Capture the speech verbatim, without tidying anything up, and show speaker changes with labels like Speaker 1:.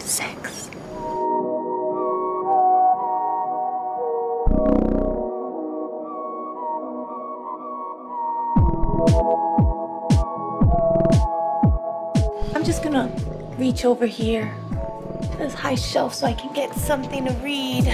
Speaker 1: Sex. I'm just gonna reach over here to this high shelf so I can get something to read.